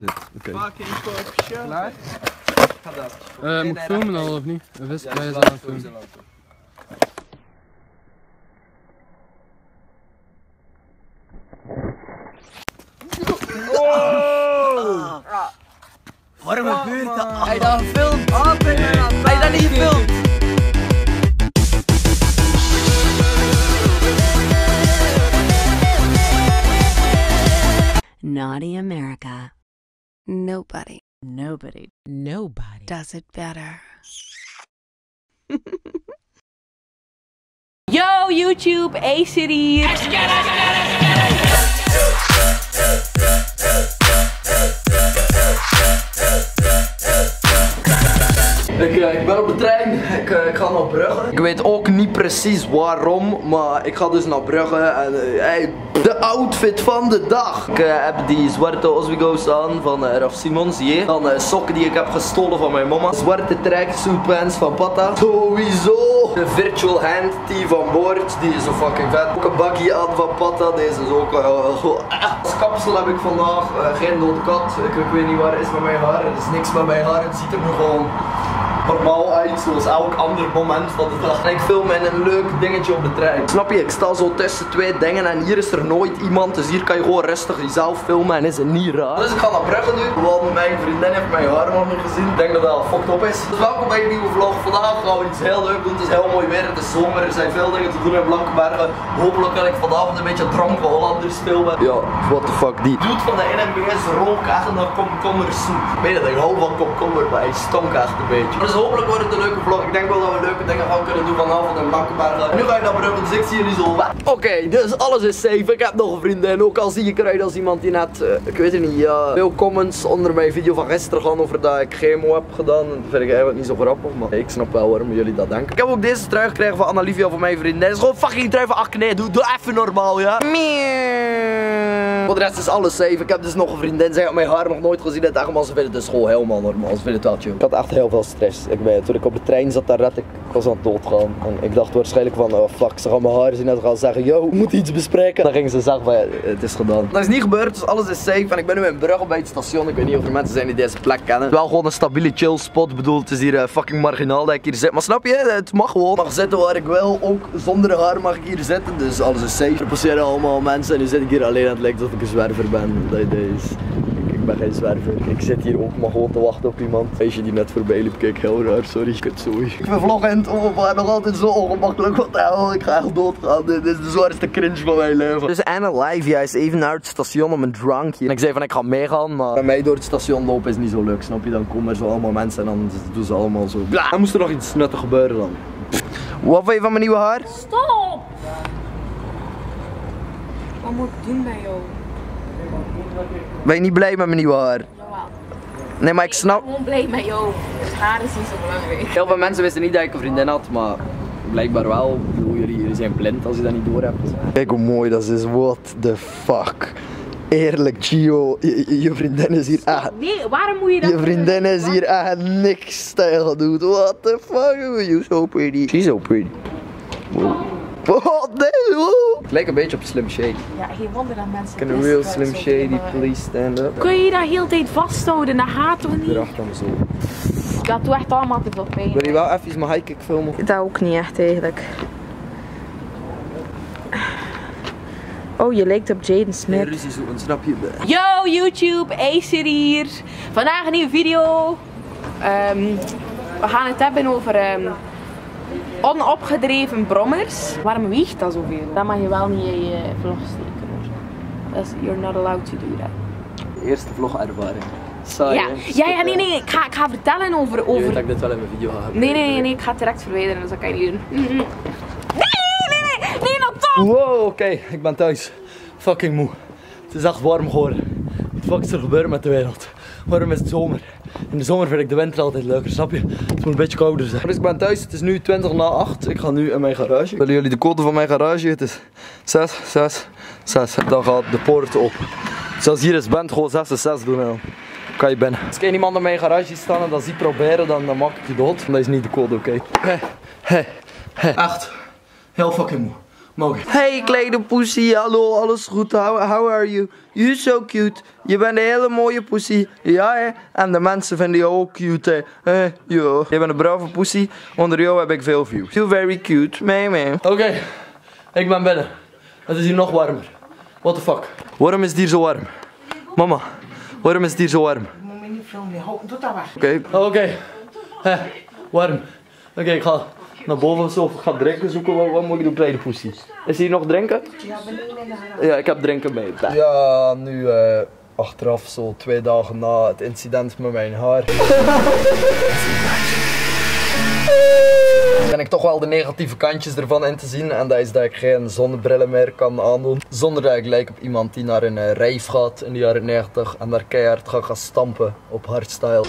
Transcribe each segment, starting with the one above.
Fucking kopje. Klaar? Ga dat. Moet ik filmen al of niet? Of is het bij jezelf filmen? Waarom gebeurt dat? Hij dat gefilmd? Hij dat niet gefilmd? Naughty America. Nobody Does it better. Yo YouTube, Acer hier. Ik ben op de trein, ik ga naar Brugge. Ik weet ook niet precies waarom, maar ik ga dus naar Brugge en de outfit van de dag. Ik heb die zwarte Oswego's aan van Raf Simons, hier. Dan sokken die ik heb gestolen van mijn mama. Zwarte tracksuit pants van Pata. Sowieso de virtual hand tee van Boord, die is zo fucking vet. Ook een baggy aan van Pata, deze is ook als kapsel heb ik vandaag geen dode kat. Ik weet niet waar het is met mijn haar, er is niks met mijn haar, het ziet er nu gewoon normaal uit, zoals elk ander moment van de dag. En ik film in een leuk dingetje op de trein. Snap je, ik sta zo tussen twee dingen en hier is er nooit iemand, dus hier kan je gewoon rustig jezelf filmen en is het niet raar. Dus ik ga naar Brugge nu, want mijn vriendin heeft mijn haar nog niet gezien. Ik denk dat dat al fucked op is. Dus welkom bij een nieuwe vlog. Vandaag gaan we iets heel leuk doen, het is heel mooi weer, het is zomer, er zijn veel dingen te doen in Blankenbergen. Hopelijk kan ik vanavond een beetje dronken Hollanders filmen. Ja, what the fuck die. Doet van de NMBS rook echt naar komkommersoep. Ik weet dat ik hou van komkommer, maar hij stonk echt een beetje. Dus hopelijk wordt het een leuke vlog. Ik denk wel dat we leuke dingen gaan kunnen doen vanavond in Blankenbergen. En nu ga ik naar Brugge, dus ik zie jullie zo. Oké, dus alles is safe. Ik heb nog een vriendin. Ook al zie ik eruit als iemand die net, ik weet het niet, veel comments onder mijn video van gisteren gaan over dat ik chemo heb gedaan. Dat vind ik eigenlijk niet zo grappig, maar ik snap wel waarom jullie dat denken. Ik heb ook deze trui gekregen van Annalivia van mijn vriendin. Het is gewoon fucking trui van Acne. Doe even normaal, ja. Voor de rest is alles safe. Ik heb dus nog een vriendin. Zij had mijn haar nog nooit gezien. En echt, maar ze vinden het dus gewoon helemaal normaal. Ze vinden het wel chill. Ik had echt heel veel stress. Toen ik op de trein zat, ik was aan het doodgaan. En ik dacht waarschijnlijk van, oh fuck, ze gaan mijn haar zien en ze gaan zeggen, yo, we moeten iets bespreken. Dan gingen ze zeggen van, ja, het is gedaan. Dat is niet gebeurd, dus alles is safe. En ik ben nu in Brugge bij het station. Ik weet niet of er mensen zijn die deze plek kennen. Het is wel gewoon een stabiele chill spot. Ik bedoel, het is hier fucking marginaal dat ik hier zit. Maar snap je, het mag gewoon. Ik mag zitten waar ik wil. Ook zonder haar mag ik hier zitten. Dus alles is safe. Er passeren allemaal mensen en nu zit ik hier alleen en het lijkt alsof ik een zwerver ben. Ik ben geen zwerver. Ik zit hier ook maar gewoon te wachten op iemand. Meisje die net voorbij liep, kijk heel raar, sorry. Sorry. Ik ben vloggen in het openbaar nog altijd zo ongemakkelijk. Wat de hel, ik ga echt doodgaan. Dit is de zwaarste cringe van mijn leven. Dus Anna Live, jij is even naar het station om een drankje. En ik zei van ik ga meegaan, maar bij mij door het station lopen is niet zo leuk, snap je? Dan komen er zo allemaal mensen en dan doen ze allemaal zo. Bla. Dan moest er nog iets nuttig gebeuren dan. Wat vind je van mijn nieuwe haar? Stop! Wat moet ik doen bij jou? Ben je niet blij met mijn nieuwe haar? Jawel. Nee, maar ik snap. Ik ben gewoon blij met jou. Het haar is niet zo belangrijk. Heel veel mensen wisten niet dat ik een vriendin had, maar blijkbaar wel. Ik bedoel, jullie zijn blind als je dat niet door hebt. Kijk hoe mooi dat is, what the fuck. Eerlijk, Gio, je vriendin is hier echt. Nee, waarom moet je dat? Je vriendin is hier echt niks stijl doet. What the fuck, you're so pretty. She's so pretty. Wow. What the? Ik lijk een beetje op Slim Shady. Ja, geen wonder dat mensen. Can a real Slim Shady please stand up? Kun je dat heel de tijd vasthouden? Dat gaat toch niet? Erachter me zo. Dat doet echt allemaal te veel pijn. Wil je wel even mijn high kick filmen? Dat ook niet echt eigenlijk. Oh, je lijkt op Jaden Smith. Ruzie zoeken, snap je? Yo YouTube, Acer hier. Vandaag een nieuwe video. We gaan het hebben over onopgedreven brommers. Waarom weegt dat zoveel? Dat mag je wel niet in je vlog steken hoor. You're not allowed to do that. Eerste vlogervaring. Saai, ja, nee. Ik ga vertellen over... Je weet dat ik dit wel in mijn video ga hebben. Nee, ik ga het direct verwijderen, dus dat kan je niet doen. Nee, dat toch! Wow, oké, ik ben thuis. Fucking moe. Het is echt warm geworden. Wat fuck is er gebeurd met de wereld? Waarom is het zomer? In de zomer vind ik de winter altijd leuker, snap je? Het moet een beetje kouder zijn. Dus ik ben thuis, het is nu 20:08. Ik ga nu in mijn garage. Willen jullie de code van mijn garage? Het is 666. Dan gaat de poort op. Zoals hier is, bent gewoon 66 doen en dan kan je binnen. Als ik iemand in mijn garage staan en dat zie proberen, dan maak ik je dood. Dat is niet de code, oké? Hey. Echt. Heel fucking moe. Mogen. Hey kleine poesie, hallo, alles goed, how are you? You so cute, je bent een hele mooie poesie, ja hè? En de mensen vinden jou ook cute hè, yo. Je bent een brave poesie, onder jou heb ik veel views. You very cute, man. Oké, ik ben binnen. Het is hier nog warmer. What the fuck? Waarom is het hier zo warm? Mama, waarom is het hier zo warm? Oké. Warm. Oké, ik ga naar boven of zo, of ik ga drinken zoeken. Wat moet ik doen, kleine poesie? Is hier nog drinken? Ja, ik heb drinken mee. Ja, nu achteraf, zo 2 dagen na het incident met mijn haar. Ben ik toch wel de negatieve kantjes ervan in te zien. En dat is dat ik geen zonnebrillen meer kan aandoen. Zonder dat ik lijk op iemand die naar een rijf gaat in de jaren 90. En daar keihard ga gaan stampen op hardstyle.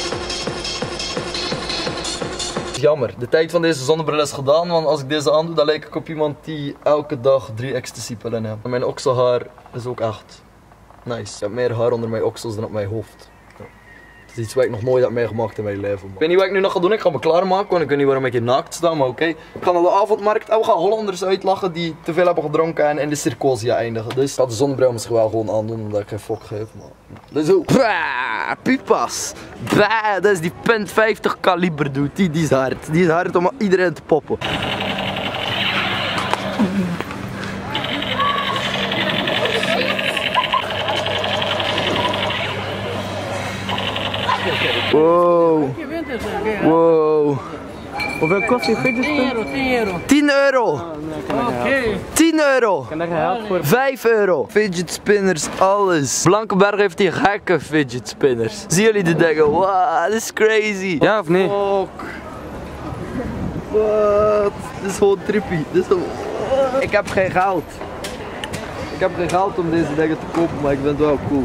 Jammer, de tijd van deze zonnebril is gedaan, want als ik deze aandoe, dan lijk ik op iemand die elke dag 3 ecstasy-pillen heeft. En mijn okselhaar is ook echt nice. Ik heb meer haar onder mijn oksels dan op mijn hoofd. Ja. Het is iets wat ik nog nooit heb meegemaakt in mijn leven. Ik weet niet wat ik nu nog ga doen, ik ga me klaarmaken, want ik weet niet waarom ik hier naakt sta, maar oké. Ik ga naar de avondmarkt en we gaan Hollanders uitlachen die te veel hebben gedronken en in de circosia eindigen. Dus ik ga de zonnebril misschien wel gewoon aandoen, omdat ik geen fok geef. Maar... Dus zo. Pipas. Dat is die .50 kaliber dude. Die is hard. Die is hard om iedereen te poppen. Wow. Wow. Hoeveel kost die fidget spinner? 10 euro. 10 euro. 5 euro. Fidget spinners, alles. Blankenberg heeft die gekke fidget spinners. Zien jullie die dingen? Wow, dat is crazy. Ja of nee? Fuck. Wat? Dit is gewoon trippy. Dit is gewoon... Ik heb geen geld. Ik heb geen geld om deze dingen te kopen, maar ik vind het wel cool.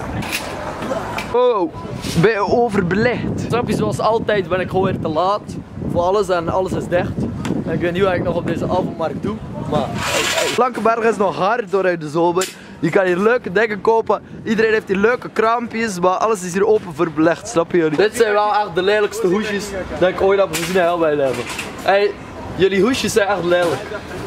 Oh, ben je overbelicht? Snap je, zoals altijd ben ik gewoon weer te laat voor alles en alles is dicht. En ik weet niet wat ik nog op deze avondmarkt doe, maar Blankenberg is nog hard door de zomer. Je kan hier leuke dingen kopen, iedereen heeft hier leuke kraampjes, maar alles is hier open voor belegd, snap je jullie? Dit zijn wel echt de lelijkste hoesjes dat ik ooit heb gezien in heel mijn leven. Hey, jullie hoesjes zijn echt lelijk.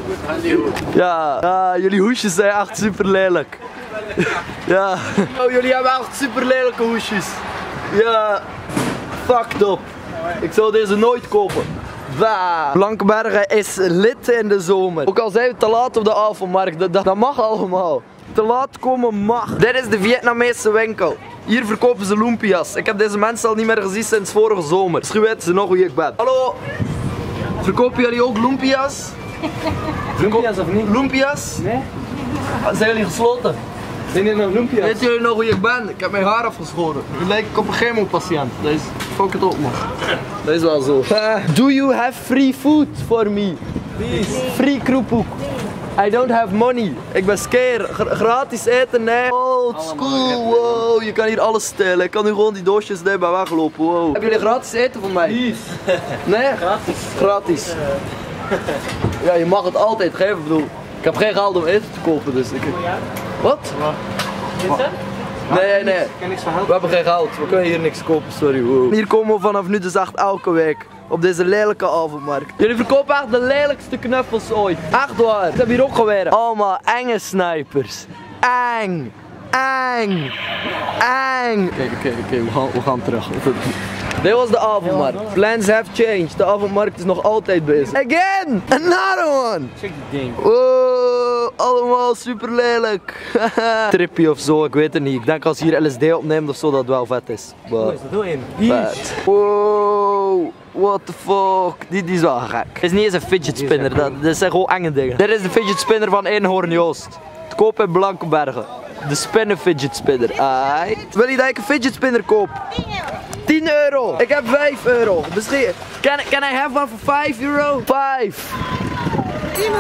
Ja, jullie hoesjes zijn echt super lelijk. Ja, oh, jullie hebben echt super lelijke hoesjes. Ja, fucked up. Ik zou deze nooit kopen. Blankenberg is lid in de zomer. Ook al zijn we te laat op de avondmarkt, dat mag allemaal. Te laat komen mag. Dit is de Vietnamese winkel. Hier verkopen ze lumpia's. Ik heb deze mensen al niet meer gezien sinds vorige zomer. Dus weten ze nog wie ik ben. Hallo, verkopen jullie ook lumpia's? Lumpia's of niet? Lumpia's? Nee. Zijn jullie gesloten? Zijn jullie nog lumpia's? Weten jullie nog wie ik ben? Ik heb mijn haar afgeschoren. Nu lijk ik op een chemopatiënt. Dat is... Fuck het op man. Dat is wel zo. Do you have free food for me? Please. Free kroephoek. I don't have money. Ik ben skeer. Gratis eten, nee. Old school, wow. Je kan hier alles stelen. Ik kan nu gewoon die doosjes erbij weglopen, wow. Hebben jullie gratis eten van mij? Please. Nee? Gratis. Gratis. Ja, je mag het altijd geven, ik bedoel. Ik heb geen geld om eten te kopen, dus ik... Wat? Nee. We hebben geen geld. We kunnen hier niks kopen, sorry. Wow. Hier komen we vanaf nu dus echt elke week. Op deze lelijke avondmarkt. Jullie verkopen echt de lelijkste knuffels ooit. Echt waar. Ik heb hier ook gewerkt. Allemaal enge snipers. Eng. Oké, we gaan terug. Dit was de avondmarkt. Plans have changed. De avondmarkt is nog altijd bezig. Again! Another one! Check the game. Wow, allemaal super lelijk. Trippy of zo, ik weet het niet. Ik denk als je hier LSD opneemt of zo dat het wel vet is. Doe hem. Vet. Wow, what the fuck. Die is wel gek. Het is niet eens een fidget spinner, dat zijn gewoon enge dingen. Dit is de fidget spinner van Eenhoorn Joost. Te koop in Blankenbergen. De spinnen fidget spinner. Wil je dat ik een fidget spinner koop? 10 euro. Ik heb 5 euro. Misschien. Can I have one for 5 euro? 5.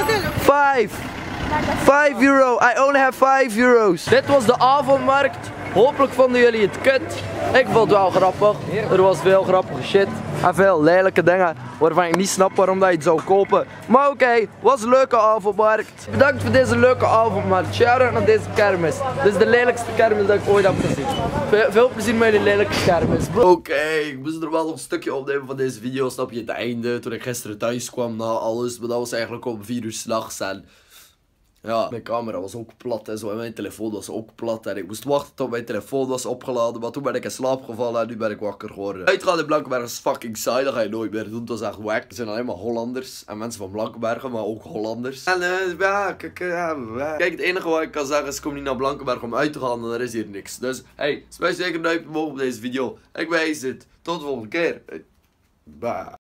5 euro. I only have 5 euro's. Dit was de avondmarkt. Hopelijk vonden jullie het kut. Ik vond het wel grappig. Er was veel grappige shit. En veel lelijke dingen waarvan ik niet snap waarom dat je het zou kopen. Maar oké, was een leuke avondmarkt. Bedankt voor deze leuke avondmarkt. Shout-out naar deze kermis. Dit is de lelijkste kermis dat ik ooit heb gezien. Veel plezier met die lelijke kermis. Oké, ik moest er wel nog een stukje opnemen van deze video. Snap je het einde? Toen ik gisteren thuis kwam na alles. Maar dat was eigenlijk om 4 uur 's nachts. En ja, mijn camera was ook plat en zo. En mijn telefoon was ook plat. En ik moest wachten tot mijn telefoon was opgeladen. Maar toen ben ik in slaap gevallen en nu ben ik wakker geworden. Uitgaan in Blankenberg is fucking saai. Dat ga je nooit meer doen. Dat is echt wack. Er zijn alleen maar Hollanders. En mensen van Blankenbergen, maar ook Hollanders. En ja, kijk, het enige wat ik kan zeggen is: ik kom niet naar Blankenberg om uit te gaan. En er is hier niks. Dus hey, smash zeker een duimpje omhoog op deze video. Ik wijs het. Tot de volgende keer. Bye.